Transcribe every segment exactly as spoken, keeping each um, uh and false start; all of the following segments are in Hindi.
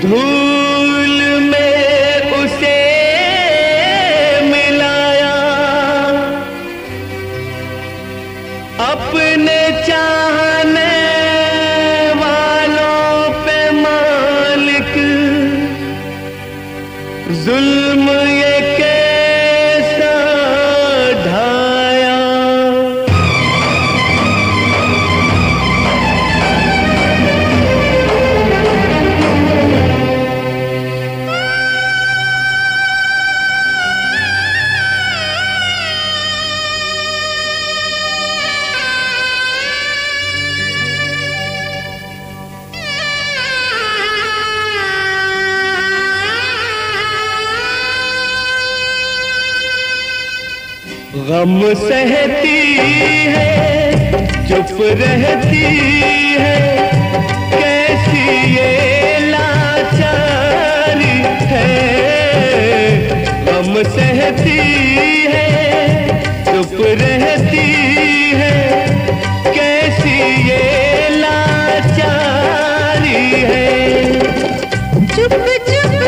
धूल में उसे मिलाया, अपने चाहने वालों पे मालिक जुल्म ये कैसा ढाया। गम सहती है, चुप रहती है, कैसी ये लाचारी है। गम सहती है, चुप रहती है, कैसी ये लाचारी है। चुप चुप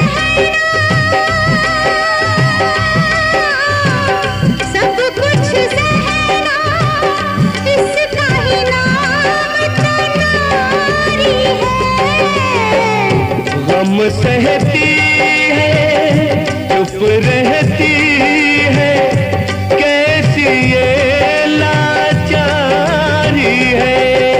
गम सहती है, चुप रहती है, कैसी ये लाचारी है।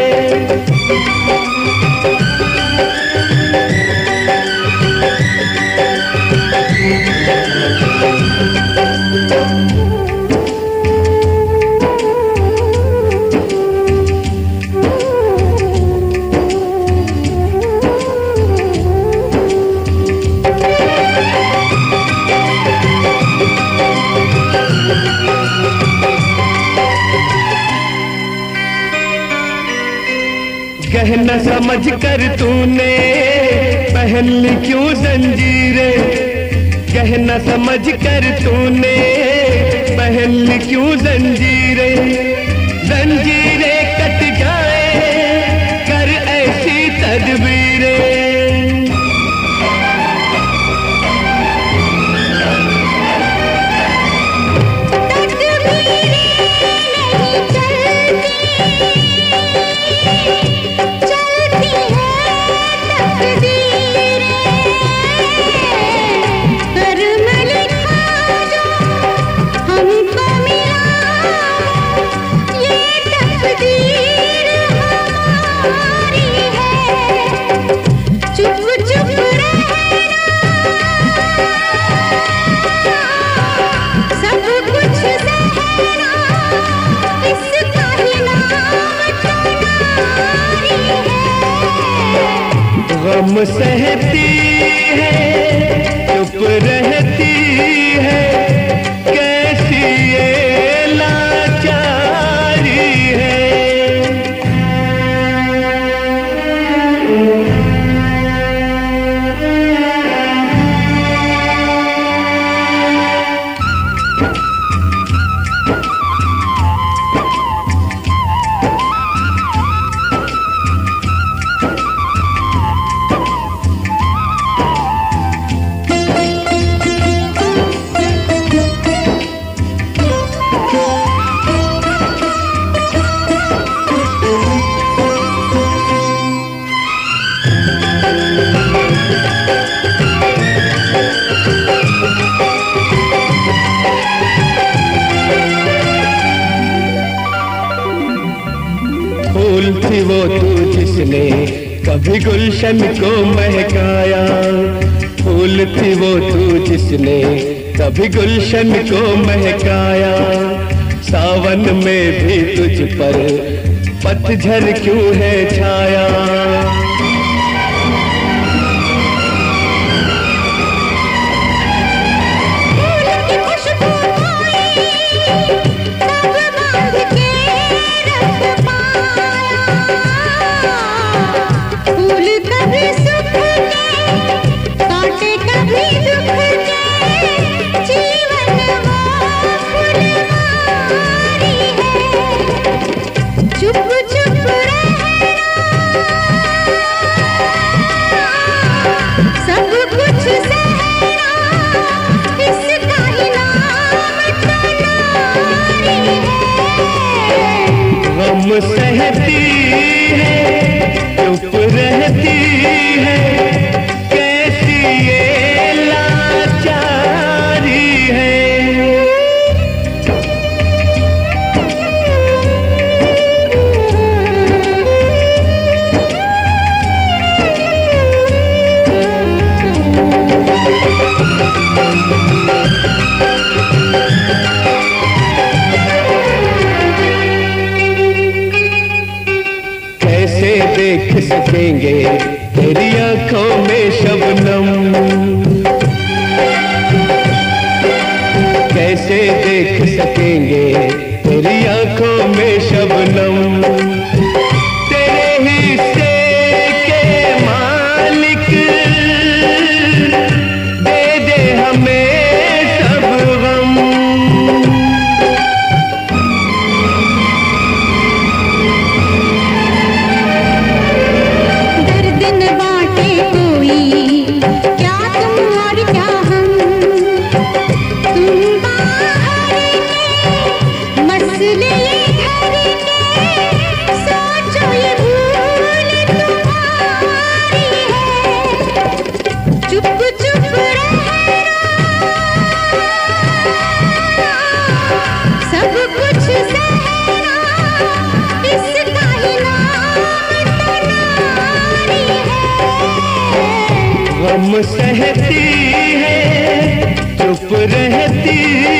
गहना समझ कर तूने पहन ली क्यों जंजीरें, गहना समझ कर तूने पहन ली क्यों जंजीरें। जंजीरें कट जाए कर ऐसी तदबीरें। गम सहती है, चुप रहती है, कैसी ये लाचारी है। फूल थी वो तू जिसने कभी गुलशन को महकाया, फूल थी वो तू जिसने कभी गुलशन को महकाया। सावन में भी तुझ पर पतझड़ क्यों है छाया। चुप चुप रहना गम सहती है, चुप रहती है, कैसी ये लाचारी है। कैसे देख सकेंगे तेरी आंखों में शबनम, कैसे देख सकेंगे तेरी आंखों में शबनम। तेरे हिस्से के मालिक दे दे हमें सब गम। गम सहती है, चुप रहती